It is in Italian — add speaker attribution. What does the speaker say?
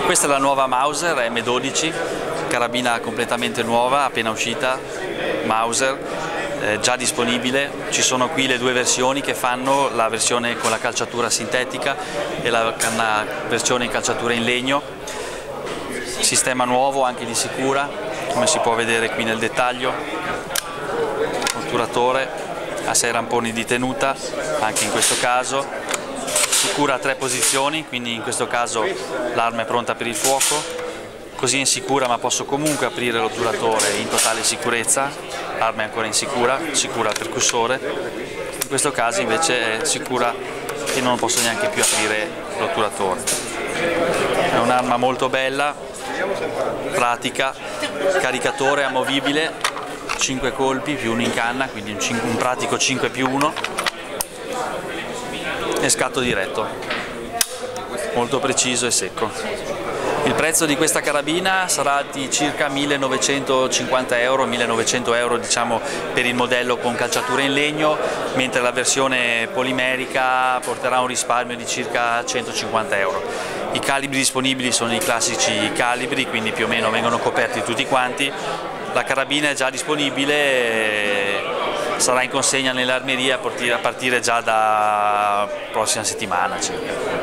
Speaker 1: Questa è la nuova Mauser M12, carabina completamente nuova, appena uscita, Mauser, già disponibile. Ci sono qui le due versioni che fanno, la versione con la calciatura sintetica e la versione in calciatura in legno. Sistema nuovo, anche di sicura, come si può vedere qui nel dettaglio. Otturatore a 6 ramponi di tenuta, anche in questo caso. Sicura a 3 posizioni, quindi in questo caso l'arma è pronta per il fuoco. Così è insicura, ma posso comunque aprire l'otturatore in totale sicurezza. L'arma è ancora insicura, sicura al percussore. In questo caso invece è sicura che non posso neanche più aprire l'otturatore. È un'arma molto bella, pratica, caricatore amovibile, 5 colpi più uno in canna, quindi un pratico 5+1 e scatto diretto, molto preciso e secco. Il prezzo di questa carabina sarà di circa 1.950 euro, 1.900 euro diciamo per il modello con calciatura in legno, mentre la versione polimerica porterà un risparmio di circa 150 euro. I calibri disponibili sono i classici calibri, quindi più o meno vengono coperti tutti quanti. La carabina è già disponibile, sarà in consegna nelle armerie a partire già da prossima settimana circa.